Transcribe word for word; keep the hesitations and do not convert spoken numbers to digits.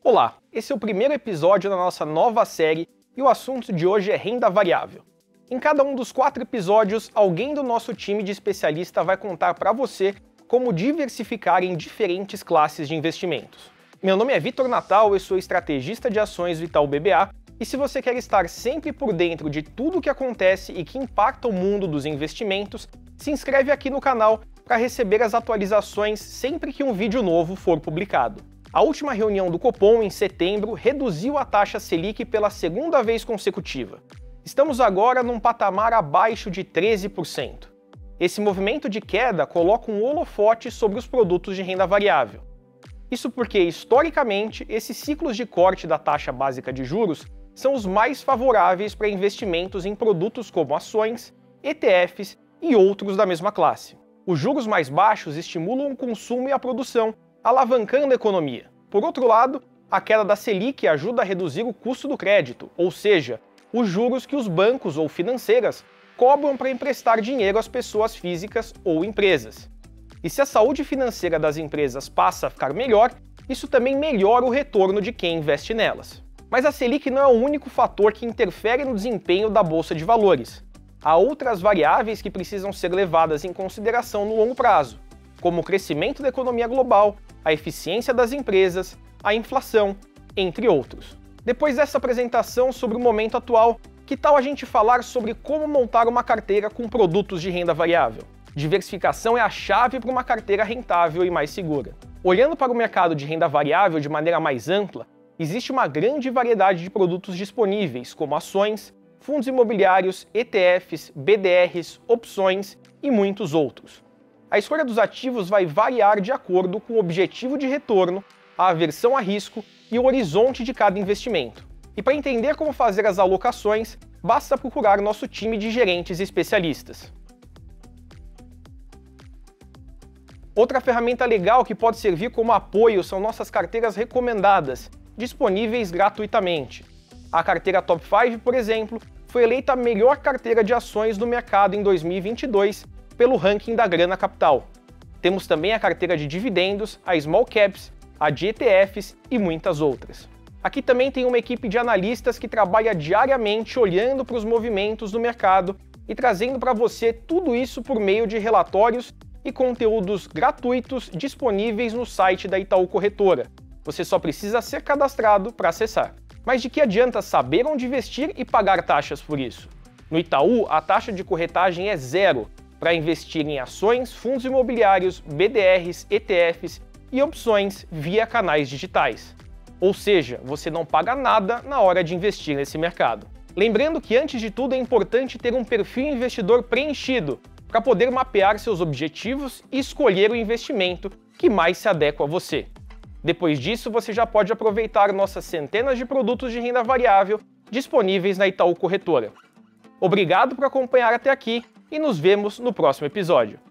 Olá, esse é o primeiro episódio da nossa nova série e o assunto de hoje é renda variável. Em cada um dos quatro episódios, alguém do nosso time de especialista vai contar para você como diversificar em diferentes classes de investimentos. Meu nome é Vitor Natal, eu sou estrategista de ações do Itaú B B A, e se você quer estar sempre por dentro de tudo o que acontece e que impacta o mundo dos investimentos, se inscreve aqui no canal para receber as atualizações sempre que um vídeo novo for publicado. A última reunião do Copom, em setembro, reduziu a taxa Selic pela segunda vez consecutiva. Estamos agora num patamar abaixo de treze por cento. Esse movimento de queda coloca um holofote sobre os produtos de renda variável. Isso porque, historicamente, esses ciclos de corte da taxa básica de juros são os mais favoráveis para investimentos em produtos como ações, E T Fs e outros da mesma classe. Os juros mais baixos estimulam o consumo e a produção, alavancando a economia. Por outro lado, a queda da Selic ajuda a reduzir o custo do crédito, ou seja, os juros que os bancos ou financeiras cobram para emprestar dinheiro às pessoas físicas ou empresas. E se a saúde financeira das empresas passa a ficar melhor, isso também melhora o retorno de quem investe nelas. Mas a Selic não é o único fator que interfere no desempenho da Bolsa de Valores. Há outras variáveis que precisam ser levadas em consideração no longo prazo, como o crescimento da economia global, a eficiência das empresas, a inflação, entre outros. Depois dessa apresentação sobre o momento atual, que tal a gente falar sobre como montar uma carteira com produtos de renda variável? Diversificação é a chave para uma carteira rentável e mais segura. Olhando para o mercado de renda variável de maneira mais ampla, existe uma grande variedade de produtos disponíveis, como ações, fundos imobiliários, E T Fs, B D Rs, opções e muitos outros. A escolha dos ativos vai variar de acordo com o objetivo de retorno, a aversão a risco e o horizonte de cada investimento. E para entender como fazer as alocações, basta procurar nosso time de gerentes especialistas. Outra ferramenta legal que pode servir como apoio são nossas carteiras recomendadas, disponíveis gratuitamente. A carteira Top cinco, por exemplo, foi eleita a melhor carteira de ações do mercado em dois mil e vinte e dois pelo ranking da Grana Capital. Temos também a carteira de dividendos, a Small Caps, a de E T Fs e muitas outras. Aqui também tem uma equipe de analistas que trabalha diariamente olhando para os movimentos do mercado e trazendo para você tudo isso por meio de relatórios e conteúdos gratuitos disponíveis no site da Itaú Corretora. Você só precisa ser cadastrado para acessar. Mas de que adianta saber onde investir e pagar taxas por isso? No Itaú, a taxa de corretagem é zero para investir em ações, fundos imobiliários, B D Rs, E T Fs e opções via canais digitais. Ou seja, você não paga nada na hora de investir nesse mercado. Lembrando que, antes de tudo, é importante ter um perfil investidor preenchido para poder mapear seus objetivos e escolher o investimento que mais se adequa a você. Depois disso, você já pode aproveitar nossas centenas de produtos de renda variável disponíveis na Itaú Corretora. Obrigado por acompanhar até aqui e nos vemos no próximo episódio.